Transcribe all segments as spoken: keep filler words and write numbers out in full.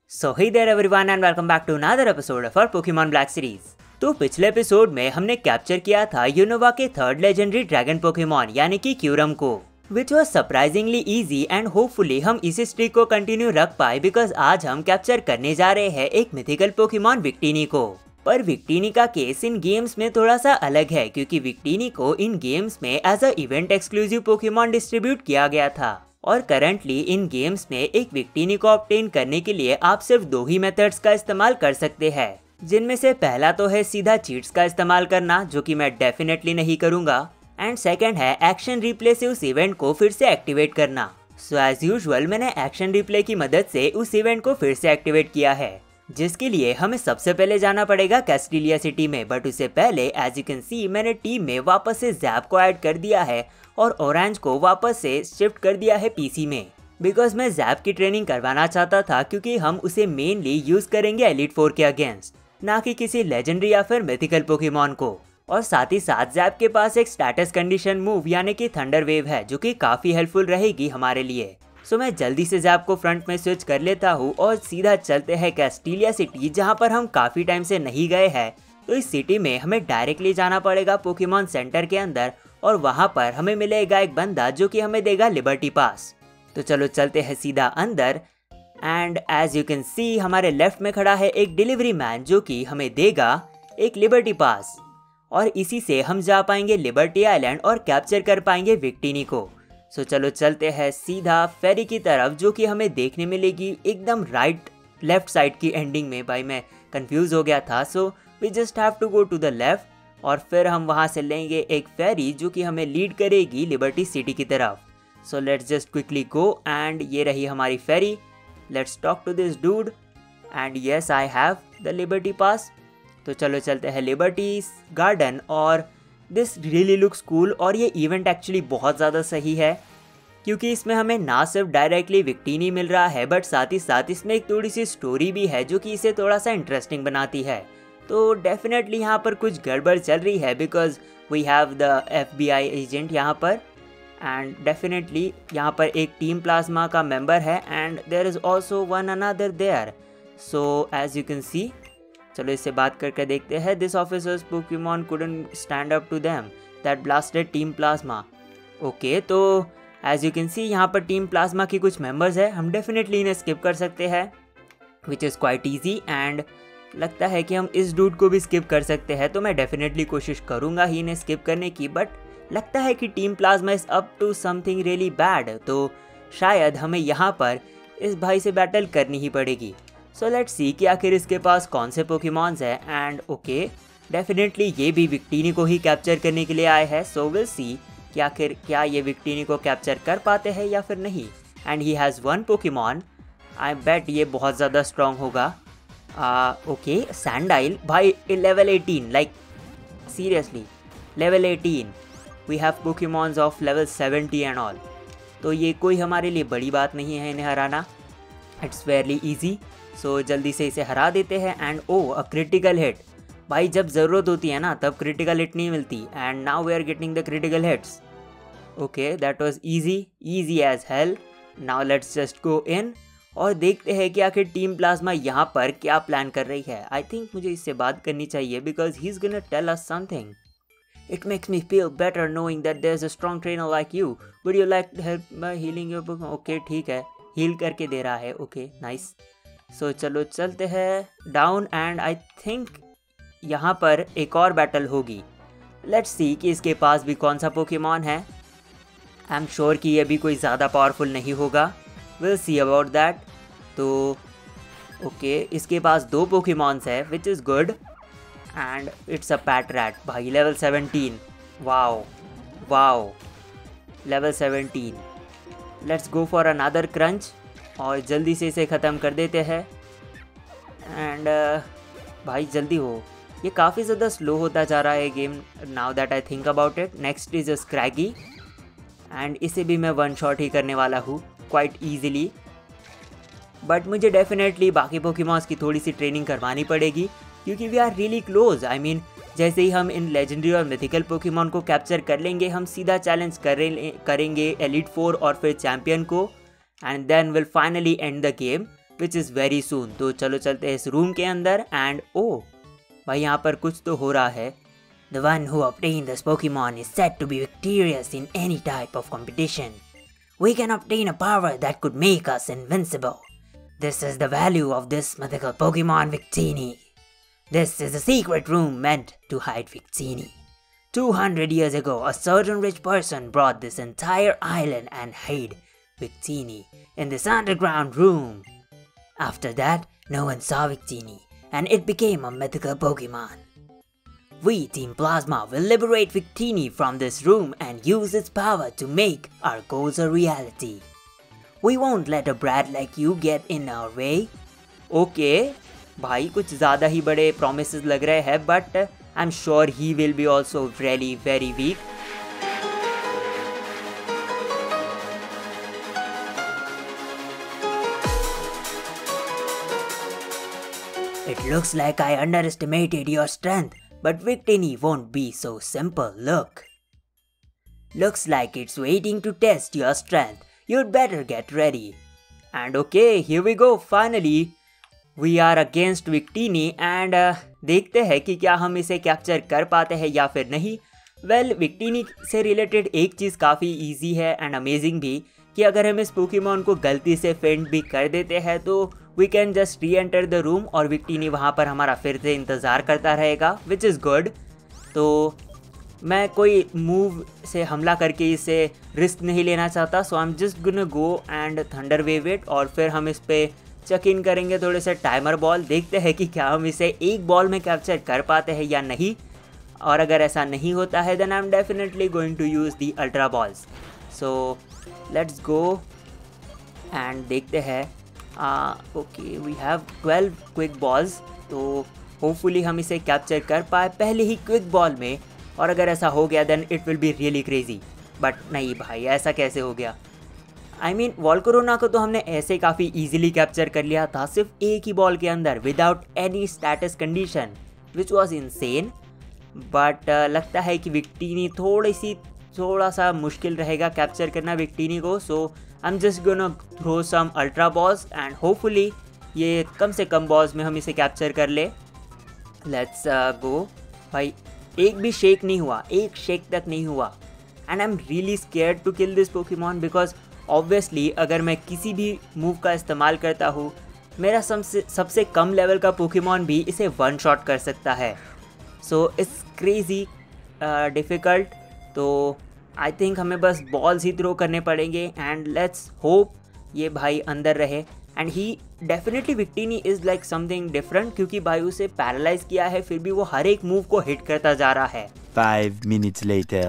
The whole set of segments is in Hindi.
So hey there everyone and welcome back to another episode of our Pokemon Black series. तो पिछले एपिसोड में हमने कैप्चर किया था यूनोवा के थर्ड लेजेंडरी ड्रैगन पोकेमॉन यानी कि क्यूरम को, which was surprisingly easy and hopefully हम इसी स्ट्रीक को कंटिन्यू रख पाए बिकॉज आज हम कैप्चर करने जा रहे हैं एक मिथिकल पोकेमॉन विक्टिनी को। पर विक्टिनी का केस इन गेम्स में थोड़ा सा अलग है क्योंकि विक्टिनी को इन गेम्स में as a event exclusive Pokemon distribute किया गया था और करंटली इन गेम्स में एक विक्टिनी को ऑब्टेन करने के लिए आप सिर्फ दो ही मेथड्स का इस्तेमाल कर सकते हैं, जिनमें से पहला तो है सीधा चीट्स का इस्तेमाल करना, जो कि मैं डेफिनेटली नहीं करूंगा, एंड सेकंड है एक्शन रिप्ले से उस इवेंट को फिर से एक्टिवेट करना। सो एज यूजुअल मैंने एक्शन रिप्ले की मदद से उस इवेंट को फिर से एक्टिवेट किया है, जिसके लिए हमें सबसे पहले जाना पड़ेगा कैस्टिलिया सिटी में। बट उससे पहले एज यू कैन सी मैंने टीम में वापस से जैप को ऐड कर दिया है और ऑरेंज को वापस से शिफ्ट कर दिया है पीसी में, बिकॉज मैं जैप की ट्रेनिंग करवाना चाहता था क्योंकि हम उसे मेनली यूज करेंगे एलिट फोर के अगेंस्ट, ना कि किसी लेजेंडरी या फिर मिथिकल पोकेमॉन को। और साथ ही साथ जैप के पास एक स्टेटस कंडीशन मूव यानी कि थंडर वेव है जो कि काफी हेल्पफुल रहेगी हमारे लिए। सो मैं जल्दी से जैप को फ्रंट में स्विच कर लेता हूँ और सीधा चलते हैं कैस्टिलिया सिटी, जहाँ पर हम काफी टाइम से नहीं गए हैं। तो इस सिटी में हमें डायरेक्टली जाना पड़ेगा पोकेमॉन सेंटर के अंदर और वहाँ पर हमें मिलेगा एक बंदा जो कि हमें देगा लिबर्टी पास। तो चलो चलते हैं सीधा अंदर and as you can see हमारे लेफ्ट में खड़ा है एक डिलीवरी मैन जो कि हमें देगा एक लिबर्टी पास और इसी से हम जा पाएंगे लिबर्टी आइलैंड और कैप्चर कर पाएंगे विक्टिनी को। सो चलो चलते हैं सीधा फेरी की तरफ, जो कि हमें देखने मिलेगी एकदम राइट लेफ्ट साइड की एंडिंग में। भाई मैं कंफ्यूज हो गया था, so we just have to go to the left और फिर हम वहाँ से लेंगे एक फेरी जो कि हमें लीड करेगी लिबर्टी सिटी की तरफ। So let's just quickly go and ये रही हमारी ferry. Let's talk to this dude and yes I have the Liberty pass. तो चलो चलते हैं लिबर्टी गार्डन और दिस रियली लुक्स कूल। और ये इवेंट एक्चुअली बहुत ज़्यादा सही है क्योंकि इसमें हमें ना सिर्फ डायरेक्टली विक्टिनी मिल रहा है बट साथ ही साथ इसमें एक थोड़ी सी स्टोरी भी है जो कि इसे थोड़ा सा इंटरेस्टिंग बनाती है। तो डेफिनेटली यहाँ पर कुछ गड़बड़ चल रही है because we have the F B I agent यहाँ पर एंड डेफिनेटली यहाँ पर एक टीम प्लाज्मा का मेंबर है and there is also one another there. So as you can see चलो इससे बात करके देखते हैं। This officer's Pokemon couldn't stand up to them that blasted team Plasma. Okay, तो एज यू कैन सी यहाँ पर टीम प्लाज्मा की कुछ मेंबर्स है, हम डेफिनेटली इन्हें स्किप कर सकते हैं which is quite easy and लगता है कि हम इस डूड को भी स्किप कर सकते हैं। तो मैं डेफिनेटली कोशिश करूँगा ही इन्हें स्किप करने की, बट लगता है कि team Plasma is up to something really bad, तो शायद हमें यहाँ पर इस भाई से बैटल करनी ही पड़ेगी। सो लेट्स सी कि आखिर इसके पास कौन से पोकेमॉन्स हैं एंड ओके डेफिनेटली ये भी विक्टिनी को ही कैप्चर करने के लिए आए हैं। सो विल सी कि आखिर क्या ये विक्टिनी को कैप्चर कर पाते हैं या फिर नहीं। And he has one Pokemon, I bet ये बहुत ज़्यादा स्ट्रॉन्ग होगा। ओके सैंडाइल भाई level eighteen, like seriously level eighteen. We have Pokemons of level seventy and all, तो ये कोई हमारे लिए बड़ी बात नहीं है इन्हें हराना, इट्स वेरी इजी। सो जल्दी से इसे हरा देते हैं and oh a critical hit. भाई जब ज़रूरत होती है ना तब क्रिटिकल हिट नहीं मिलती and now we are getting the critical hits. Okay that was easy easy as hell. Now let's just go in और देखते हैं कि आखिर टीम प्लाज्मा यहाँ पर क्या प्लान कर रही है। आई थिंक मुझे इससे बात करनी चाहिए because he is gonna tell us something. It makes me feel better knowing that there is a strong trainer like you, would you like help by healing your book. Okay ठीक है, हील करके दे रहा है। Okay nice. सो चलो चलते हैं डाउन एंड आई थिंक यहाँ पर एक और बैटल होगी। लेट्स सी कि इसके पास भी कौन सा पोकेमॉन है। आई एम श्योर कि ये भी कोई ज़्यादा पावरफुल नहीं होगा, विल सी अबाउट दैट। तो ओके okay, इसके पास दो पोकेमॉन्स है which is good and it's a Patrat. भाई level seventeen, wow wow level seventeen. Let's go for another crunch और जल्दी से इसे ख़त्म कर देते हैं एंड uh, भाई जल्दी हो, ये काफ़ी ज़्यादा स्लो होता जा रहा है game now that I think about it. Next is a Scraggy and इसे भी मैं वन शॉट ही करने वाला हूँ क्वाइट ईजिली, बट मुझे डेफिनेटली बाकी पोकेमॉन्स की थोड़ी सी ट्रेनिंग करवानी पड़ेगी क्योंकि we are really close. I mean जैसे ही हम इन लेजेंडरी और मिथिकल पोकेमॉन को कैप्चर कर लेंगे हम सीधा चैलेंज करें करेंगे एलिट फोर और फिर चैम्पियन को and then will finally end the game. Which is very soon. तो चलो चलते हैं इस रूम के अंदर। एंड ओ भाई यहाँ पर कुछ तो हो रहा है। The one who obtained this Pokemon is said to be victorious in any type of competition. We can obtain a power that could make us invincible. This is the value of this mythical Pokemon Victini. This is a secret room meant to hide Victini. two hundred years ago, a certain rich person brought this entire island and hid Victini in this underground room. After that, no one saw Victini, and it became a mythical Pokemon. We, Team Plasma, will liberate Victini from this room and use its power to make our goals a reality. We won't let a brat like you get in our way. Okay, भाई कुछ ज़्यादा ही बड़े promises लग रहे हैं, but I'm sure he will be also really very weak. It looks like I underestimated your strength, but Victini won't be so simple, look. Looks like it's waiting to test your strength. You'd better get ready. And okay, here we go, finally. We are against Victini and uh, देखते हैं कि क्या हम इसे कैप्चर कर पाते हैं या फिर नहीं। वेल well, Victini से रिलेटेड एक चीज़ काफ़ी इजी है एंड अमेजिंग भी, कि अगर हम इस पोकेमॉन को गलती से फेंट भी कर देते हैं तो we can just reenter the room और Victini वहाँ पर हमारा फिर से इंतज़ार करता रहेगा, विच इज़ गुड। तो मैं कोई मूव से हमला करके इसे रिस्क नहीं लेना चाहता, so I am just gonna go and thunder wave it, और फिर हम इस पर चेक इन करेंगे थोड़े से टाइमर बॉल। देखते हैं कि क्या हम इसे एक बॉल में कैप्चर कर पाते हैं या नहीं, और अगर ऐसा नहीं होता है then I am definitely going to use the ultra balls. So let's go and देखते हैं। Okay, we have twelve quick balls, तो होपफुली हम इसे कैप्चर कर पाए पहले ही क्विक बॉल में, और अगर ऐसा हो गया then it will be really crazy. But नहीं भाई, ऐसा कैसे हो गया? आई मीन वॉल्करोना को तो हमने ऐसे काफ़ी इजीली कैप्चर कर लिया था, सिर्फ एक ही बॉल के अंदर without any status condition, which was insane. But लगता है कि Victini थोड़ी सी थोड़ा सा मुश्किल रहेगा कैप्चर करना Victini को। So I am just gonna throw some ultra balls and hopefully ये कम से कम बॉल्स में हम इसे कैप्चर कर ले। Let's go. भाई एक भी शेक नहीं हुआ, एक शेक तक नहीं हुआ, and I am really scared to kill this Pokemon because obviously अगर मैं किसी भी मूव का इस्तेमाल करता हूँ, मेरा सबसे सबसे कम लेवल का पोकेमॉन भी इसे वन शॉट कर सकता है। So it's crazy difficult. तो आई थिंक हमें बस बॉल्स ही थ्रो करने पड़ेंगे एंड लेट्स होप ये भाई अंदर रहे। And he definitely Victini is like something different, क्योंकि भाई उसे पैरालाइज किया है फिर भी वो हर एक मूव को हिट करता जा रहा है। Five minutes later.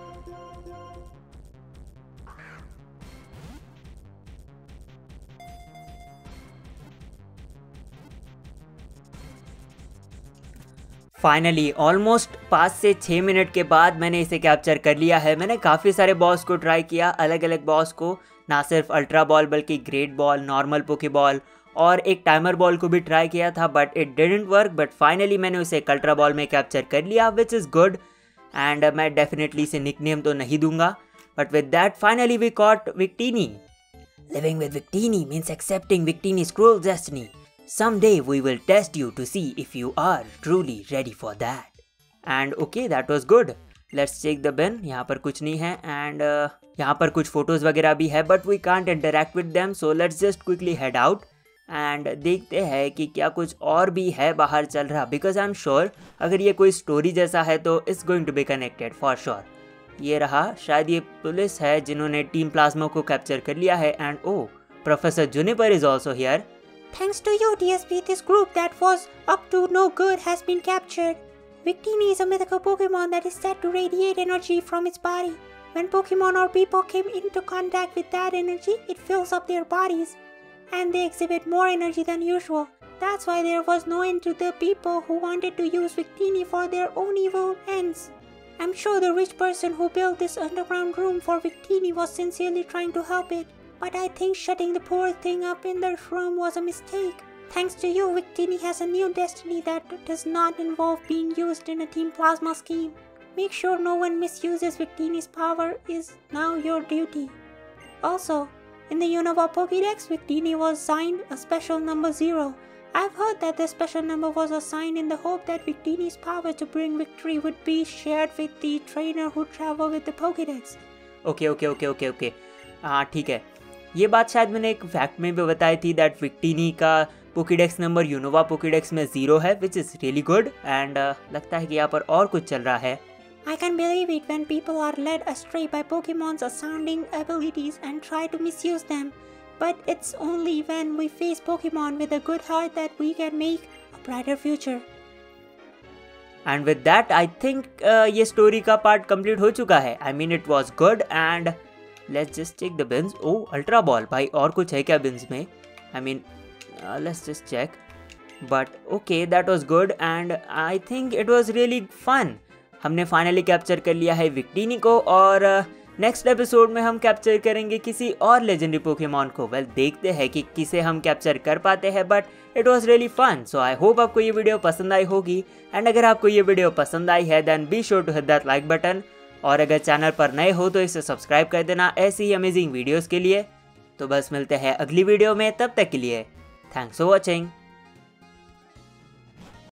Finally almost पाँच से छः मिनट के बाद मैंने इसे कैप्चर कर लिया है। मैंने काफ़ी सारे बॉस को ट्राई किया, अलग अलग बॉस को, ना सिर्फ अल्ट्रा बॉल बल्कि great ball, normal poke ball और एक टाइमर बॉल को भी ट्राई किया था, but it didn't work. But finally मैंने उसे एक अल्ट्रा बॉल में कैप्चर कर लिया, विच इज़ गुड। एंड मैं डेफिनेटली इसे निकनेम तो नहीं दूंगा, but with that finally we caught Victini. Living with Victini means accepting Victini's cruel destiny. Someday we will test you to see if you are truly ready for that. And okay, that was good. Let's check the bin. यहाँ पर कुछ नहीं है and uh, यहाँ पर कुछ फोटोज़ वगैरह भी है, but we can't interact with them. So let's just quickly head out and देखते हैं कि क्या कुछ और भी है बाहर चल रहा, because I'm sure अगर ये कोई स्टोरी जैसा है तो it's going to be connected for sure. ये रहा, शायद ये पुलिस है जिन्होंने टीम प्लाज्मा को कैप्चर कर लिया है। And oh, professor Juniper is also here. Thanks to you, D S P, this group that was up to no good has been captured. Victini is a mythical Pokemon that is said to radiate energy from its body. When Pokemon or people came into contact with that energy, it fills up their bodies, and they exhibit more energy than usual. That's why there was no end to the people who wanted to use Victini for their own evil ends. I'm sure the rich person who built this underground room for Victini was sincerely trying to help it. But I think shutting the poor thing up in the room was a mistake. Thanks to you, Victini has a new destiny that does not involve being used in a Team Plasma scheme. Make sure no one misuses Victini's power is now your duty. Also, In the Unova Pokédex, Victini was assigned a special number zero. I've heard that the special number was assigned in the hope that Victini's power to bring victory would be shared with the trainer who traveled with the Pokédex. Okay okay okay okay okay हाँ ठीक है, ये बात शायद मैंने एक फैक्ट में भी बताई थी दैट विक्टिनी का पोकेडेक्स नंबर यूनोवा पोकेडेक्स में ज़ीरो है, which is really good and लगता है कि यहाँ पर और कुछ चल रहा है. I can believe it when people are led astray by Pokemon's astounding abilities and try to misuse them. But it's only when we face Pokemon with a good heart that we can make a brighter future. And with that, I think uh, ये story का part complete हो चुका है. I mean, it was good and let's just check the bins. Oh, Ultra Ball भाई, और कुछ है क्या bins में? I mean, uh, let's just check. But okay, that was good and I think it was really fun. हमने फाइनली कैप्चर कर लिया है विक्टिनी को और नेक्स्ट uh, एपिसोड में हम कैप्चर करेंगे किसी और लेजेंडरी पोकेमॉन को. वेल well, देखते हैं कि किसे हम कैप्चर कर पाते हैं, but it was really fun. So I hope आपको ये वीडियो पसंद आई होगी एंड अगर आपको ये वीडियो पसंद आई है then be sure to hit that like button और अगर चैनल पर नए हो तो इसे सब्सक्राइब कर देना ऐसी ही अमेजिंग वीडियोज़ के लिए. तो बस मिलते हैं अगली वीडियो में, तब तक के लिए थैंक्स फॉर वॉचिंग.